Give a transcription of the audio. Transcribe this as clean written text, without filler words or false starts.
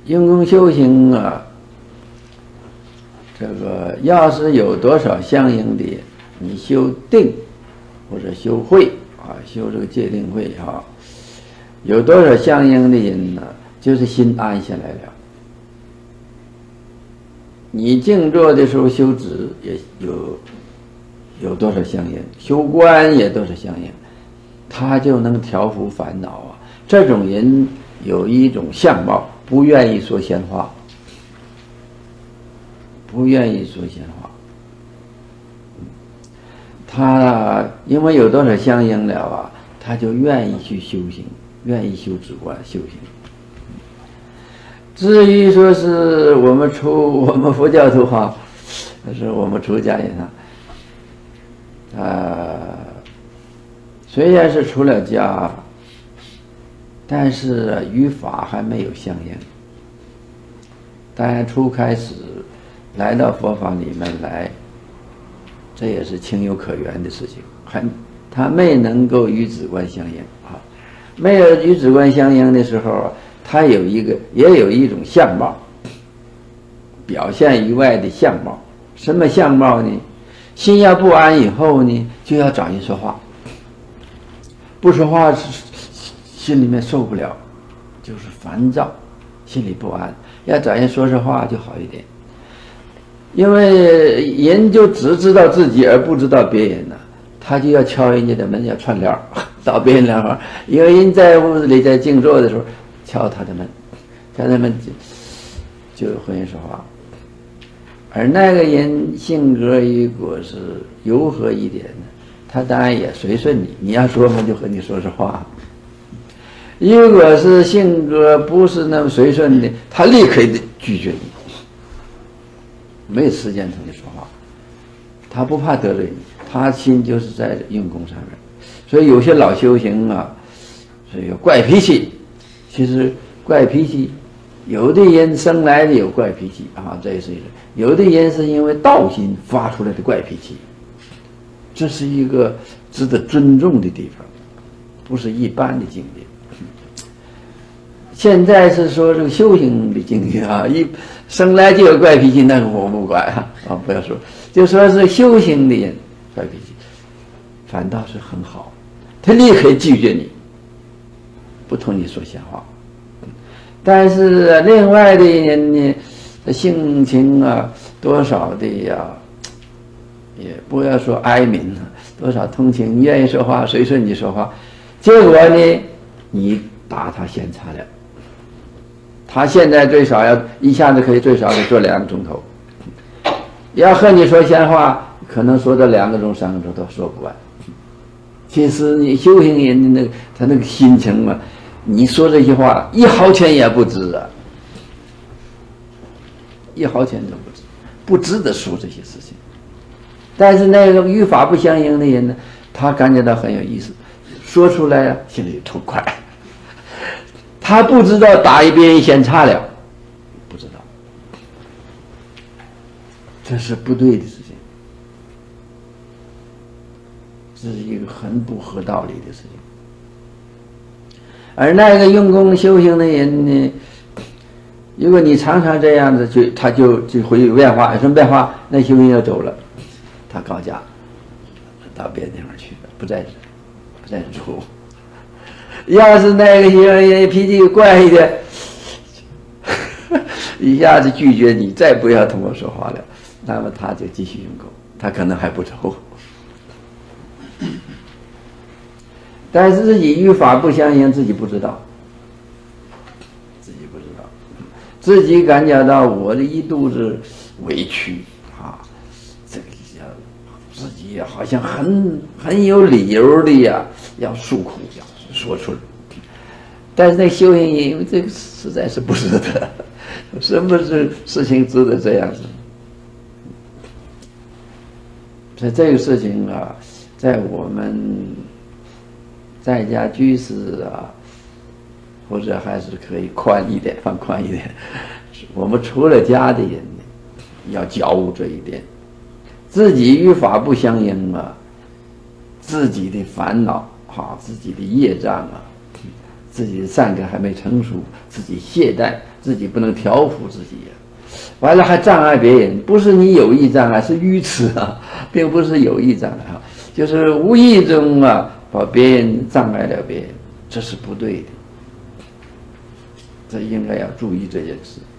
用功修行啊，这个要是有多少相应的，你修定或者修慧啊，修这个戒定慧啊，有多少相应的人呢？就是心安下来了。你静坐的时候修止也有多少相应，修观也多少相应，他就能调伏烦恼啊。这种人有一种相貌，不愿意说闲话，不愿意说闲话。他因为有多少相应了啊，他就愿意去修行，愿意修止观修行。至于说是我们佛教徒哈，是我们出家人虽然是出了家，但是与法还没有相应。但初开始来到佛法里面来，这也是情有可原的事情。他没能够与止观相应啊，没有与止观相应的时候，他也有一种相貌，表现以外的相貌。什么相貌呢？心要不安以后呢，就要找人说话，不说话心里面受不了，就是烦躁，心里不安，要找人说话就好一点。因为人就只知道自己而不知道别人呢，他就要敲人家的门，要串联到别人那儿，因为人在屋子里在静坐的时候敲他的门，敲他们就和人说话。而那个人性格如果是柔和一点呢，他当然也随顺你，你要说嘛就和你说话。如果是性格不是那么随顺的，他立刻拒绝你，没有时间同你说话。他不怕得罪你，他心就是在用功上面。所以有些老修行啊，是有怪脾气。其实怪脾气，有的人生来的有怪脾气啊，这也是一种；有的人是因为道心发出来的怪脾气，这是一个值得尊重的地方，不是一般的境界。现在是说这个修行的境界啊，一生来就有怪脾气，那个我不管啊，不要说，就说是修行的人怪脾气，反倒是很好，他立刻拒绝你，不同你说闲话。但是另外的人呢，性情啊，多少的呀，也不要说哀悯了，多少同情，你愿意说话，随顺你说话，结果呢，你打他先差了。他现在最少要一下子可以最少得做2个钟头，要和你说闲话，可能说到2个钟、3个钟都说不完。其实你修行人的他那个心情嘛，你说这些话1毫钱也不值啊，1毫钱都不值，不值得说这些事情。但是那个与法不相应的人呢，他感觉到很有意思，说出来啊，心里痛快。他不知道打一别人先差了，不知道，这是不对的事情，这是一个很不合道理的事情。而那个用功修行的人呢，如果你常常这样子，他就会有变化，有什么变化？那修行要走了，他告假，到别的地方去了，不在住。要是那个修行人脾气怪一点，一下子拒绝你，再不要同我说话了，那么他就继续用功，他可能还不走。但是自己与法不相应，自己不知道，自己感觉到我的一肚子委屈啊，这个自己好像很有理由的呀，要诉苦，要说出来。但是那修行人，因为这个实在是不值得，什么事情值得这样子？所以这个事情啊，在我们在家居士啊，或者还是可以宽一点，放宽一点。我们出了家的人要觉悟这一点，自己与法不相应啊，自己的烦恼啊，自己的业障啊， 自己的善根还没成熟，自己懈怠，自己不能调服自己呀，完了还障碍别人，不是你有意障碍，是愚痴啊，并不是有意障碍啊，就是无意中啊把别人障碍了别人，这是不对的，这应该要注意这件事。